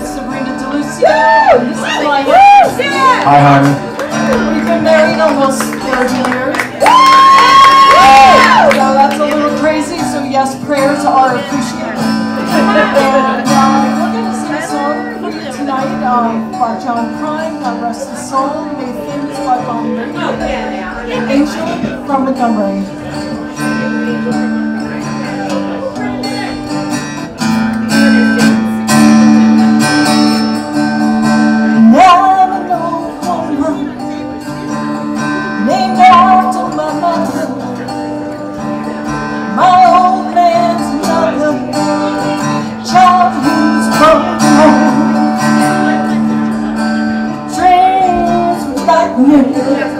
Sabrina Dalusio. This is my Hi, honey. We've been married almost 30 years. So that's a little crazy, so yes, prayers are appreciated. And we're going to sing a song for you tonight by John Prine, God rest his soul, made famous by Angel from Montgomery. My old man's mother, child who's from home. Trains with lightning,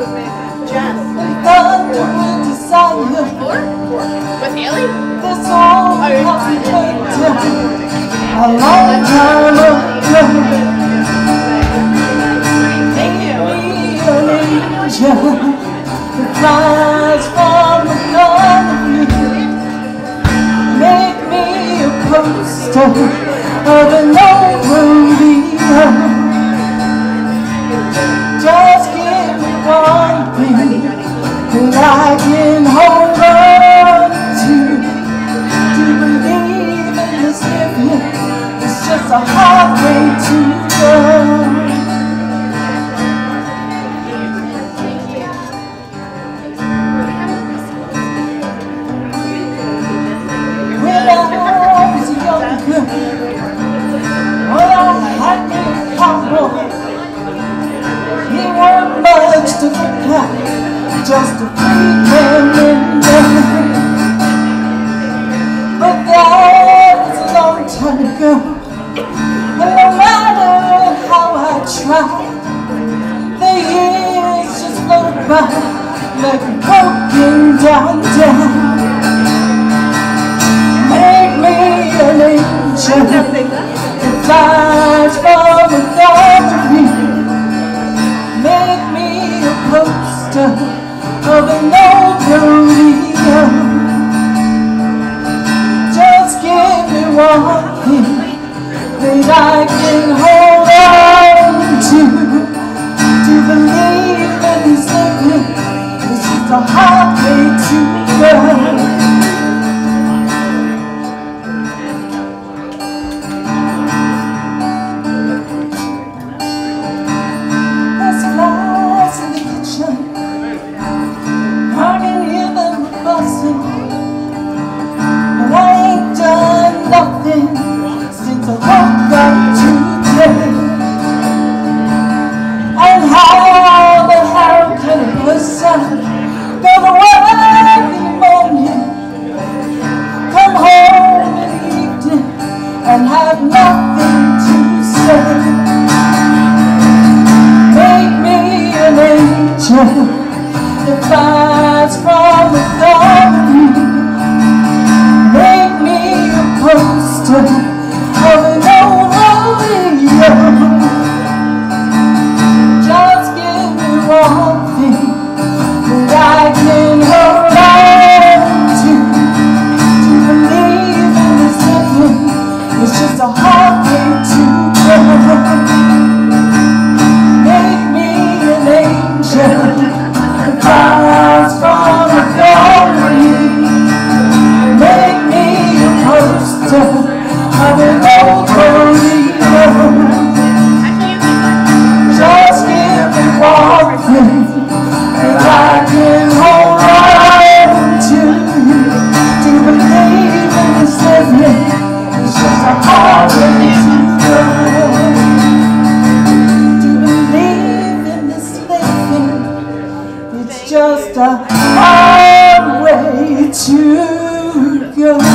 thunder with desire. With Haley? This old house we played down a long time ago. Make me an angel that flies from above me. Make me a poster of an old rodeo. Just give me one thing that I can hold on to. To believe in this living is just a hard way to go. To look at, just a freaking window. But that was a long time ago, and no matter how I tried, the years just float by like a broken down dam. Make me an angel that flies from above me. Make me a poster of an old rodeo. Just give me one thing that I can hold on to. To believe in this living is just a hard way to go. Since I woke up today, and how can a person go to work in the morning, come home in the evening, and have nothing to say? Make me an angel that flies from above me. Make me a poster of an old rodeo. Just give me one thing that I can hold on to. To believe in this living is just a hard way to go. Make me an angel that flies from above me. Make me a poster of an old rodeo. Just give me one thing that I can hold on to. To believe in this living is just a hard way to go. To believe in this living, it's just a hard way to go.